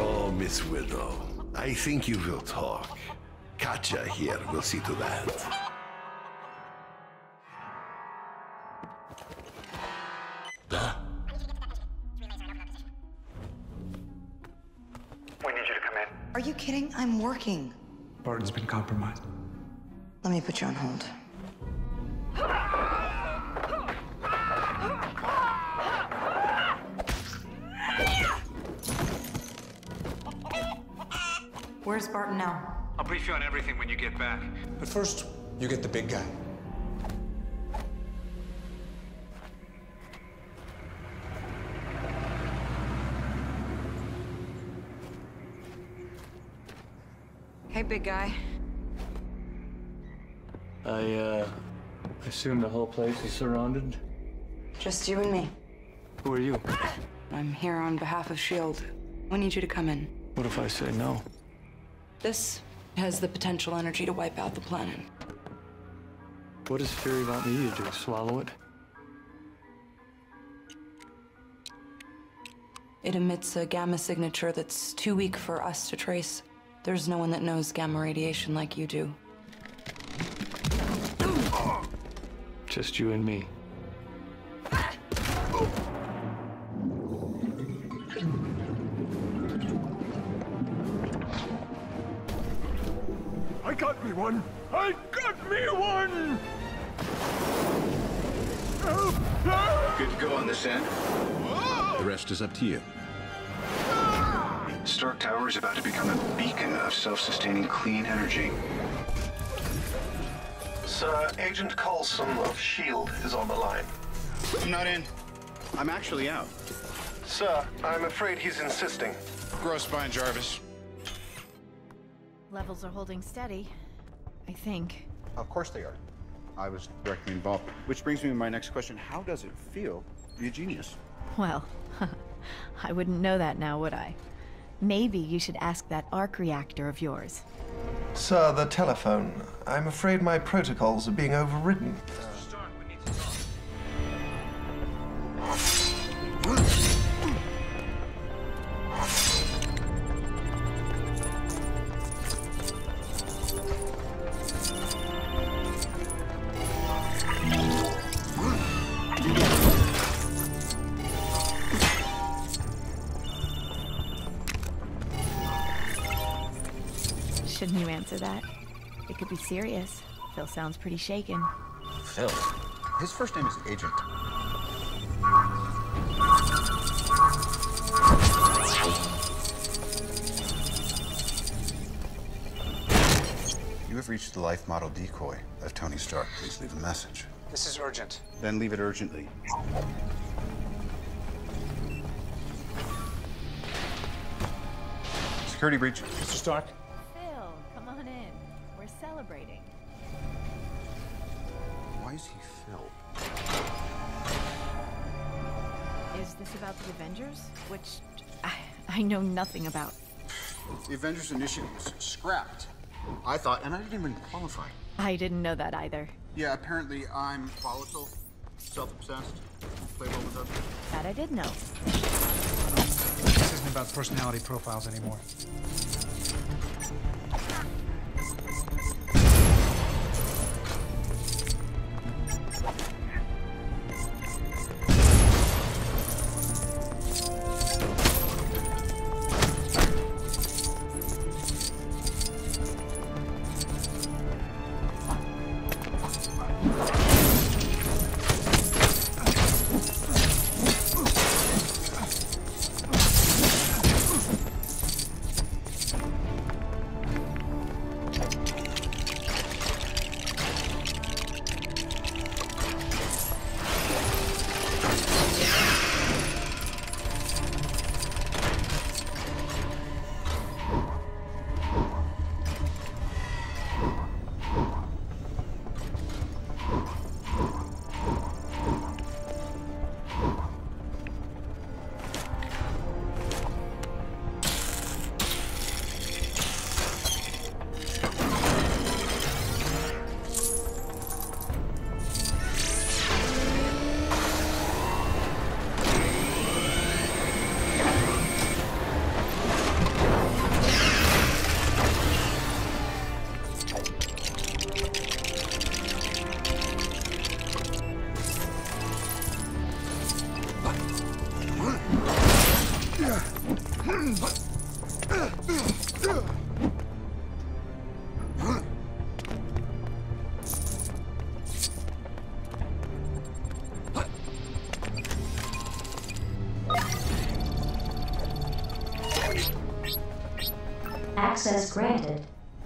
Oh, Miss Widow, I think you will talk. Katja here will see to that. We need you to come in. Are you kidding? I'm working. Barton's been compromised. Let me put you on hold. Where's Barton now? I'll brief you on everything when you get back. But first, you get the big guy. Hey, big guy. I assume the whole place is surrounded? Just you and me. Who are you? I'm here on behalf of S.H.I.E.L.D. We need you to come in. What if I say no? This has the potential energy to wipe out the planet. What does Fury want me to do? Swallow it? It emits a gamma signature that's too weak for us to trace. There's no one that knows gamma radiation like you do. Just you and me. I got me one! I got me one! Good to go on this end. The rest is up to you. Stark Tower is about to become a beacon of self-sustaining clean energy. Sir, Agent Coulson of S.H.I.E.L.D. is on the line. I'm not in. I'm actually out. Sir, I'm afraid he's insisting. Gross spine, Jarvis. Levels are holding steady, I think. Of course they are. I was directly involved. Which brings me to my next question. How does it feel to be a genius? Well, I wouldn't know that now, would I? Maybe you should ask that arc reactor of yours. Sir, the telephone. I'm afraid my protocols are being overridden. Stark, we need to talk. Shouldn't you answer that? It could be serious. Phil sounds pretty shaken. Phil. His first name is Agent. You have reached the life model decoy of Tony Stark. Please leave a message. This is urgent. Then leave it urgently. Security breach. Mr. Stark? Phil, come on in. We're celebrating. Why is he Phil? Is this about the Avengers? Which I know nothing about. The Avengers Initiative was scrapped. I thought, and I didn't even qualify. I didn't know that either. Yeah, apparently I'm volatile, self-obsessed, play well with others. That I did know. This isn't about personality profiles anymore. Access granted.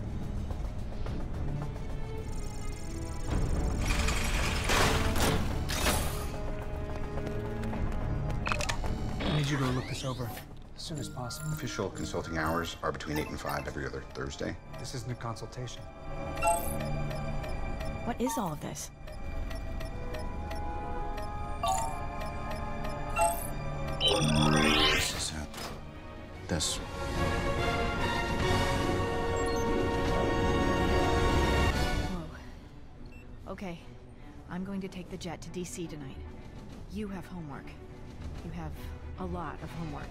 I need you to look this over as soon as possible. Official consulting hours are between 8 and 5 every other Thursday. This isn't a consultation. What is all of this? This is it. This. Whoa. Okay. I'm going to take the jet to DC tonight. You have homework. You have a lot of homework.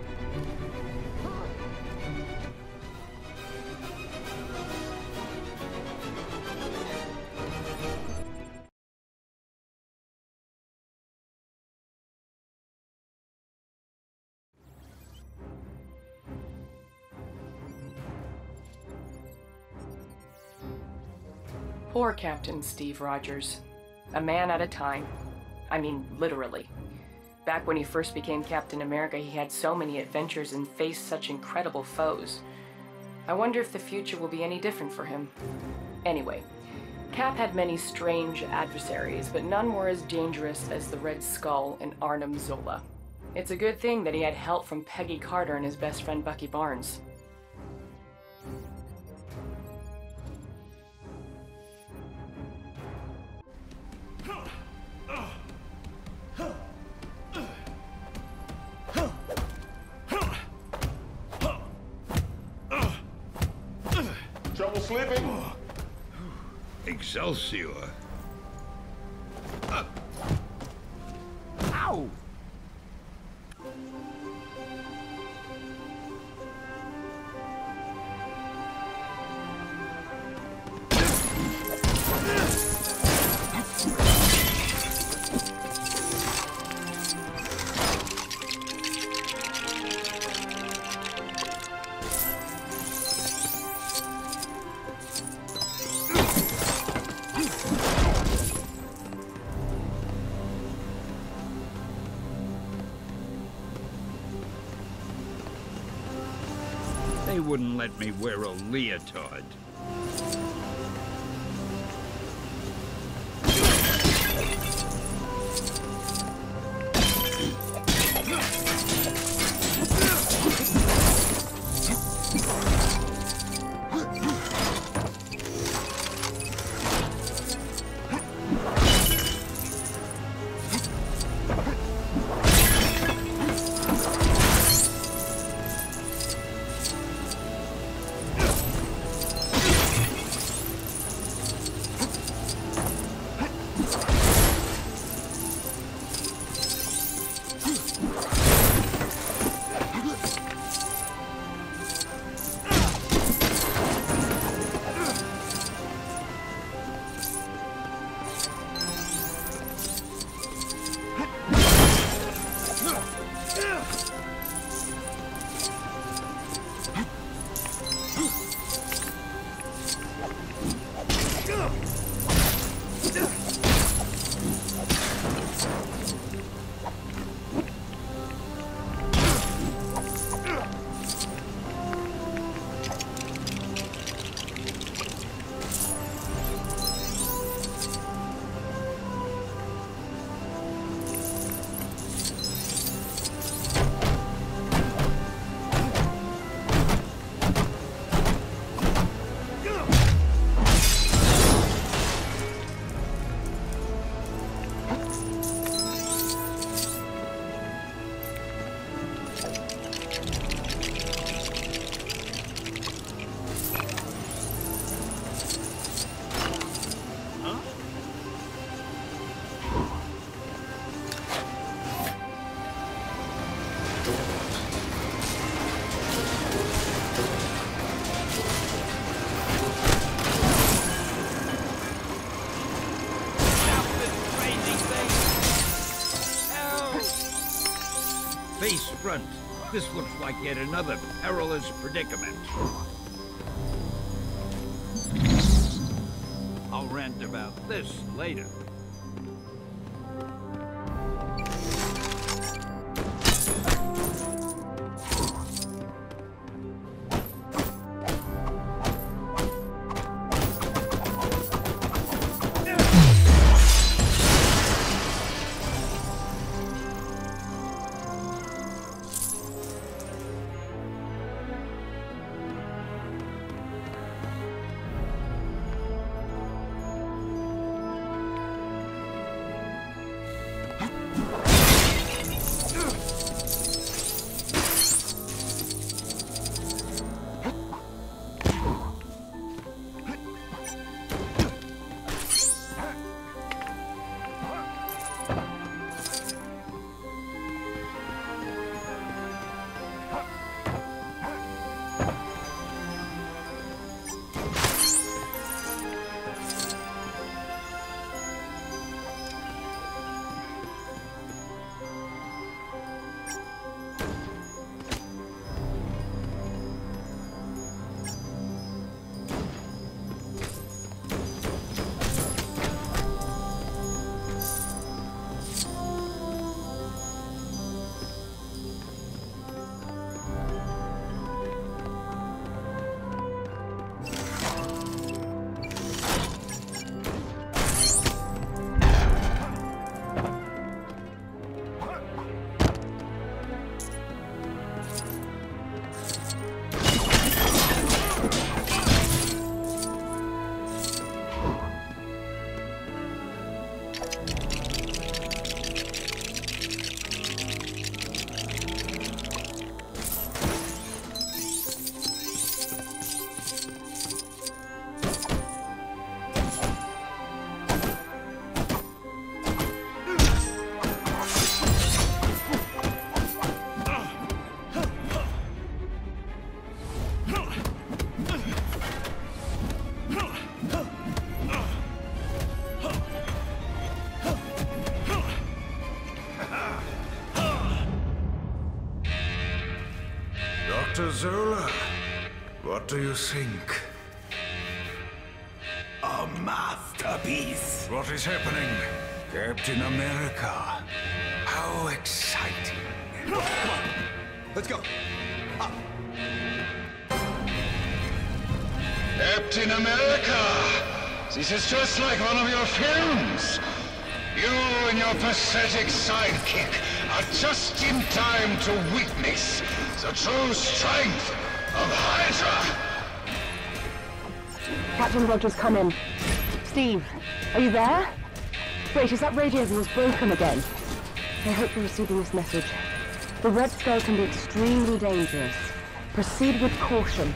Poor Captain Steve Rogers. A man at a time. I mean, literally. Back when he first became Captain America, he had so many adventures and faced such incredible foes. I wonder if the future will be any different for him. Anyway, Cap had many strange adversaries, but none were as dangerous as the Red Skull and Arnim Zola. It's a good thing that he had help from Peggy Carter and his best friend Bucky Barnes. Trouble sleeping? Excelsior. Ow! They wouldn't let me wear a leotard. Face front. This looks like yet another perilous predicament. I'll rant about this later. Dr. Zola, what do you think? A masterpiece. What is happening? Captain America. How exciting. Come on, let's go. Up. Captain America! This is just like one of your films. You and your pathetic sidekick are just in time to witness the true strength of Hydra! Captain Rogers, come in. Steve, are you there? Wait, is that radio was broken again? I hope you're receiving this message. The Red Skull can be extremely dangerous. Proceed with caution.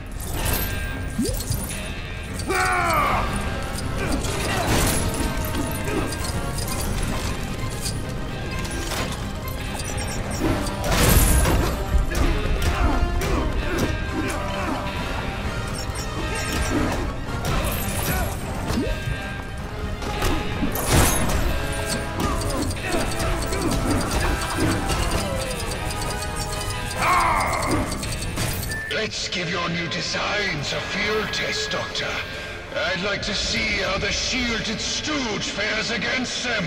Let's give your new designs a field test, Doctor. I'd like to see how the shielded stooge fares against them.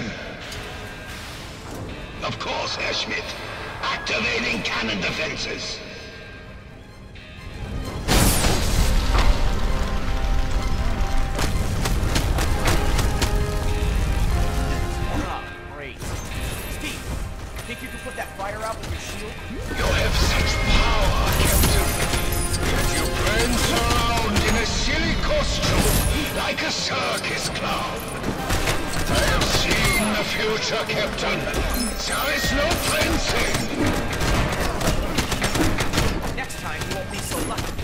Of course, Herr Schmidt. Activating cannon defenses. Oh, great. Steve, think you can put that fire out with your shield? You have such power, Captain. Yet you prance around in a silly costume like a circus clown. I have seen the future, Captain. There is no prancing. Next time you won't be so lucky.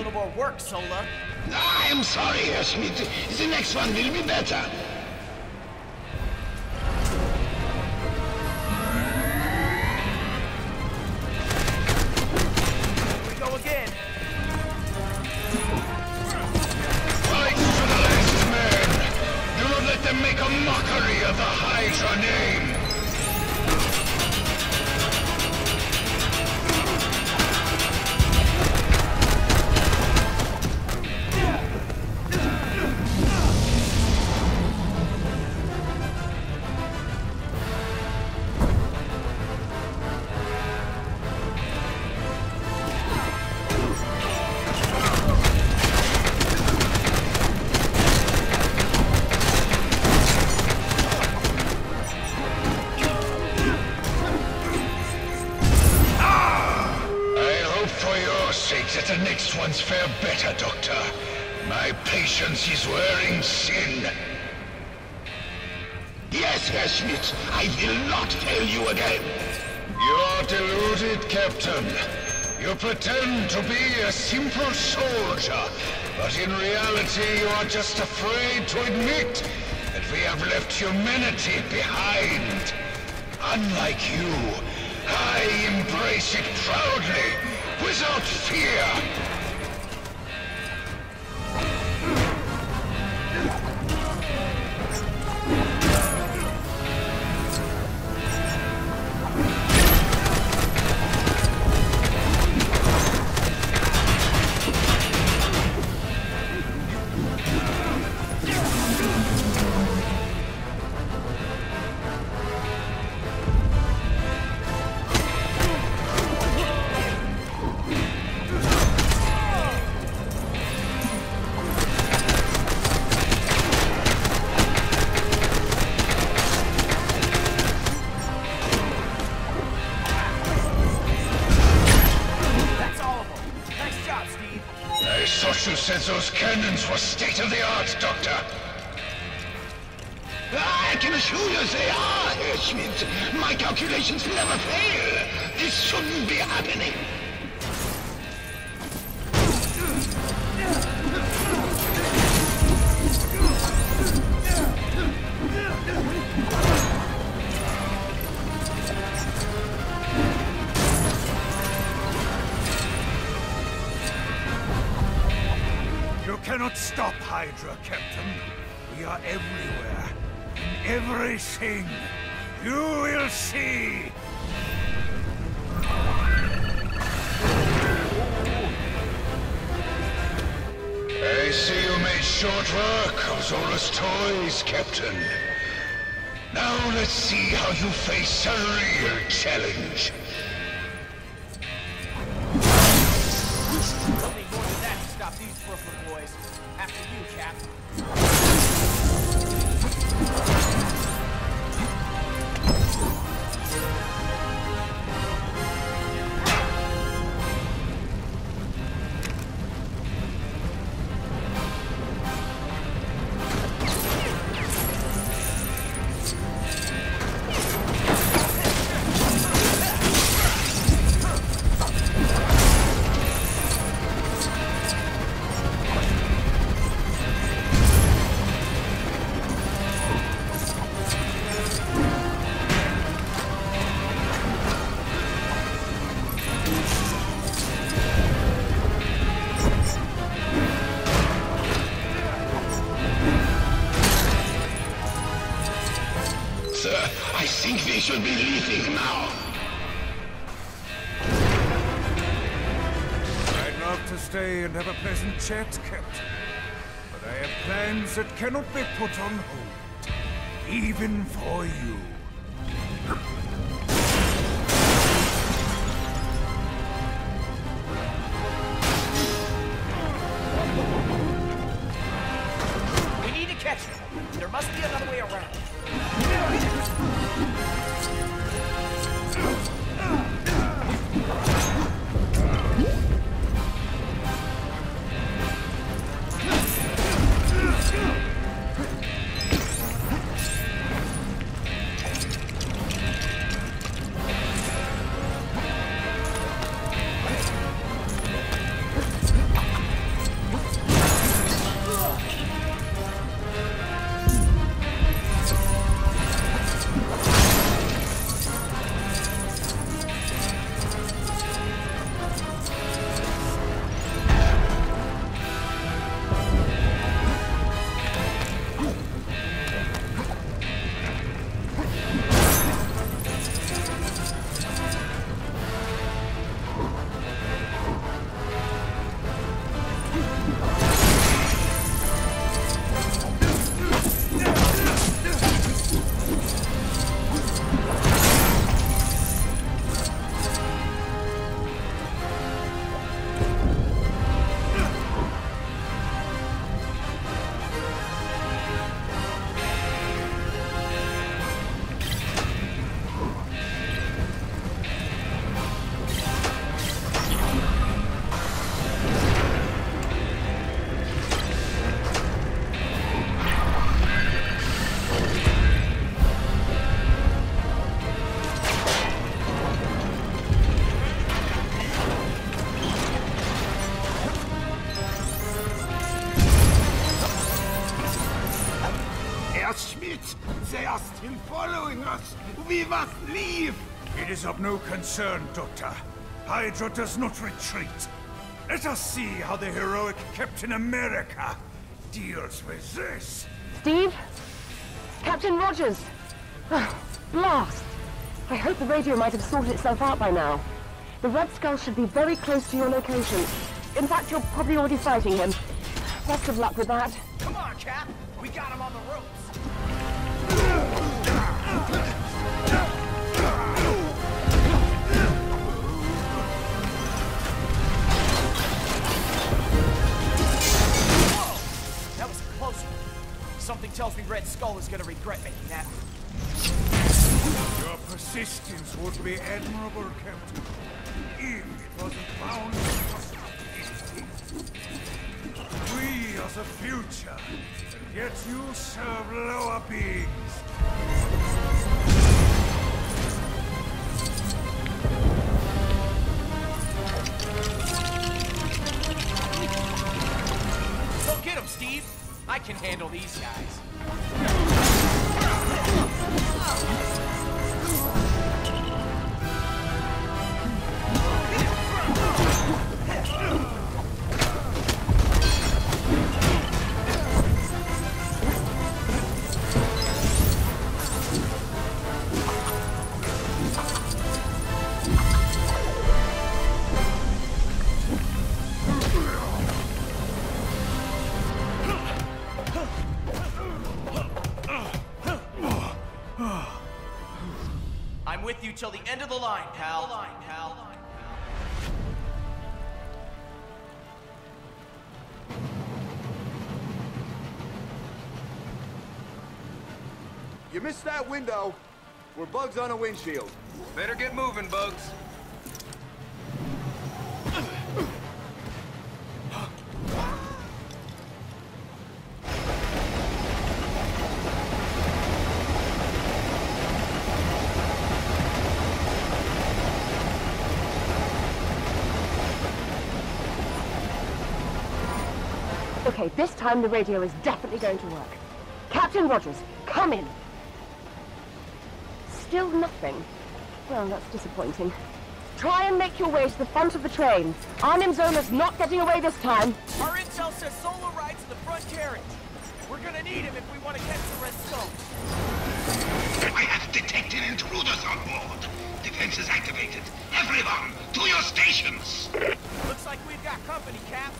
little more work, Sola. I'm sorry, Herr Schmidt. The next one will be better. Here we go again. Fight to the last man! Do not let them make a mockery of the Hydra name! That the next ones fare better, Doctor. My patience is wearing thin. Yes, Herr Schmidt, I will not fail you again. You are deluded, Captain. You pretend to be a simple soldier, but in reality you are just afraid to admit that we have left humanity behind. Unlike you, I embrace it proudly, without fear. You said those cannons were state-of-the-art, Doctor. I can assure you they are, Herr Schmidt. My calculations never fail. This shouldn't be happening. You cannot stop Hydra, Captain. We are everywhere. In everything. You will see. I see you made short work of Zola's toys, Captain. Now let's see how you face a real challenge. Don't need more than that to stop these Brooklyn boys. After you, Cap. Sir, I think we should be leaving now. I'd love to stay and have a pleasant chat, Captain. But I have plans that cannot be put on hold. Even for you. We need to catch him. There must be another way around. it! They are still following us! We must leave! It is of no concern, Doctor. Hydra does not retreat. Let us see how the heroic Captain America deals with this. Steve? Captain Rogers! Blast! I hope the radio might have sorted itself out by now. The Red Skull should be very close to your location. In fact, you're probably already fighting him. Best of luck with that. Come on, Cap! We got him on the ropes! Whoa! That was a close one. Something tells me Red Skull is gonna regret making that. Your persistence would be admirable, Captain. If it wasn't found we are the future, and yet you serve lower beings. Go get him, Steve! I can handle these guys. I'm with you till the end of the line, pal. You missed that window. We're bugs on a windshield. Better get moving, Bugs. Okay, this time the radio is definitely going to work. Captain Rogers, come in. Still nothing. Well, that's disappointing. Try and make your way to the front of the train. Arnim Zoma's not getting away this time. Our intel says Solo rides in the front carriage. We're gonna need him if we want to catch the Red Skull. I have detected intruders on board. Defenses activated. Everyone, to your stations! Looks like we've got company, Cap.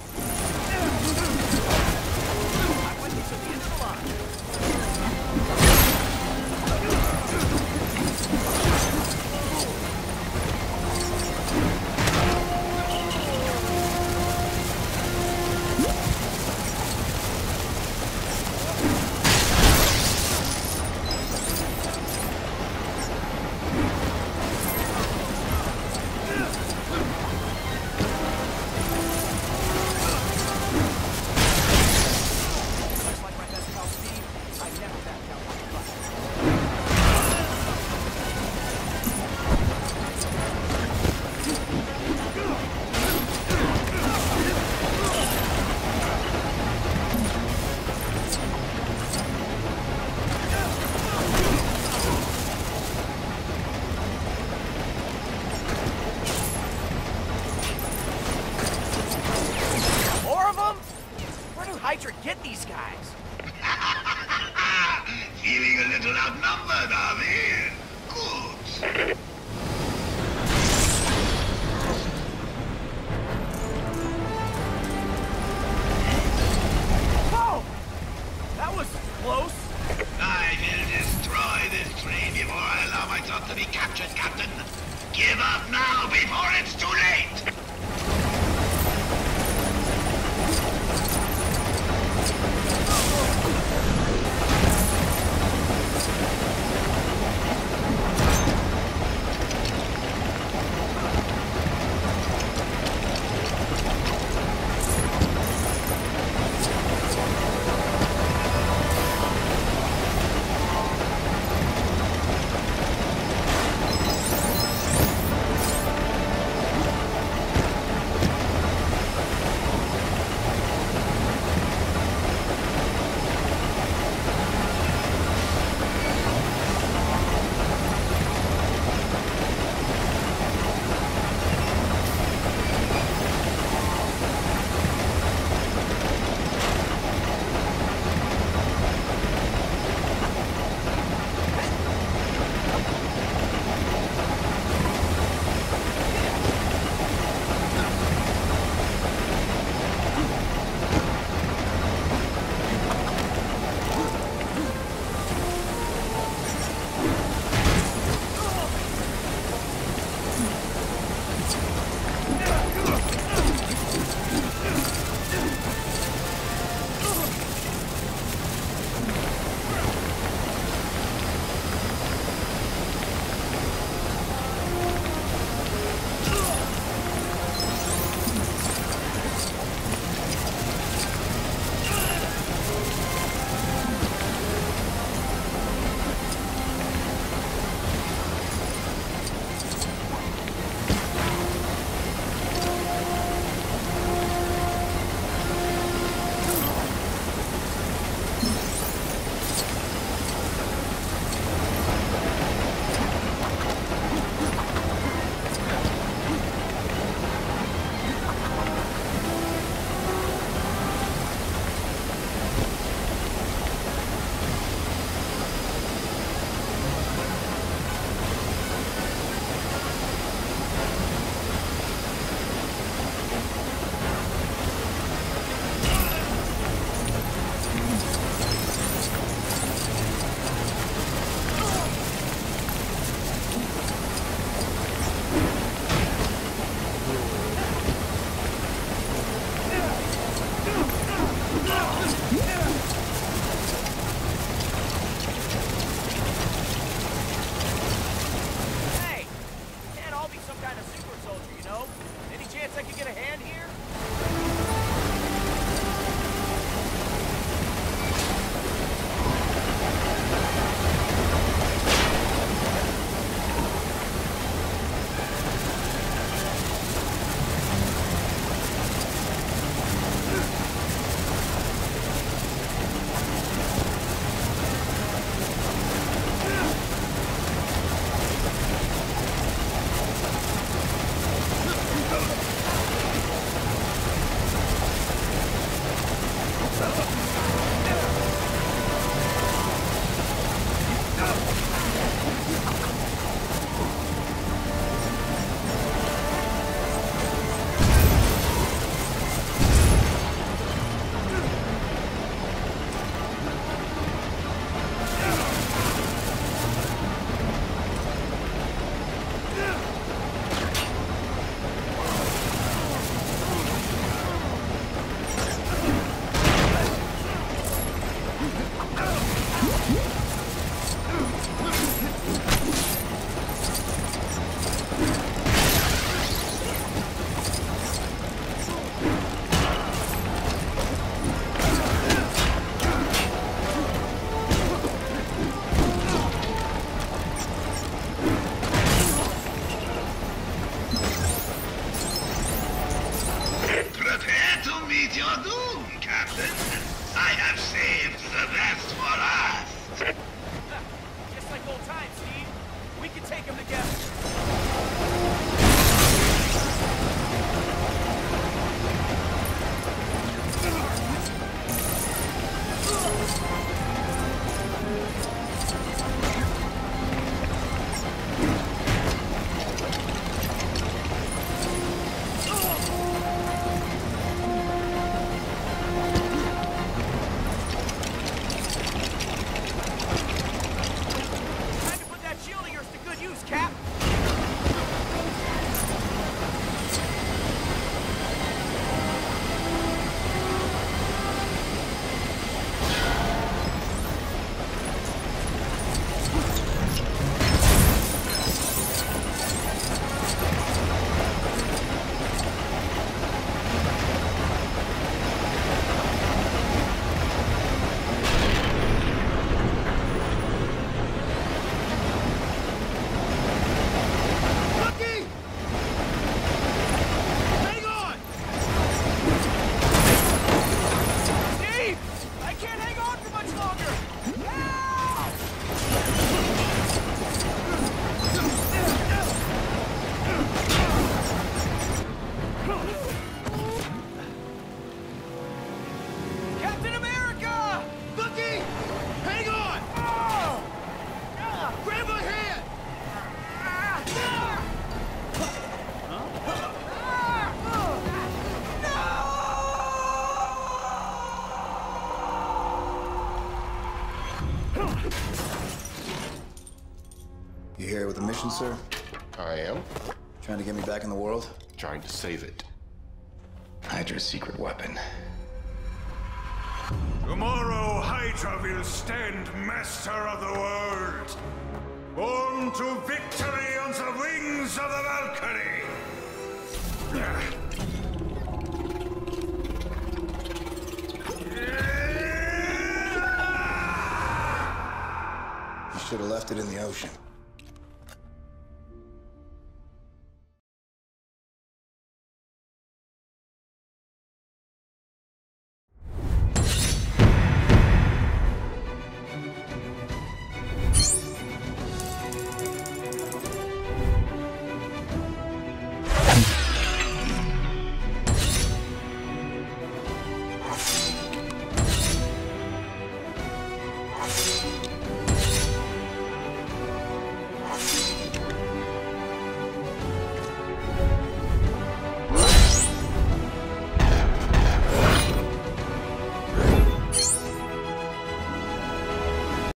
I'm with you to the end of the line. Hydra get these guys? Feeling a little outnumbered, are they? Good. Whoa! That was close. I will destroy this train before I allow myself to be captured, Captain. Give up now before it's too late! You here with a mission, sir? I am. Trying to get me back in the world? Trying to save it. Hydra's secret weapon. Tomorrow, Hydra will stand master of the world. Born to victory on the wings of the Valkyrie. You should have left it in the ocean.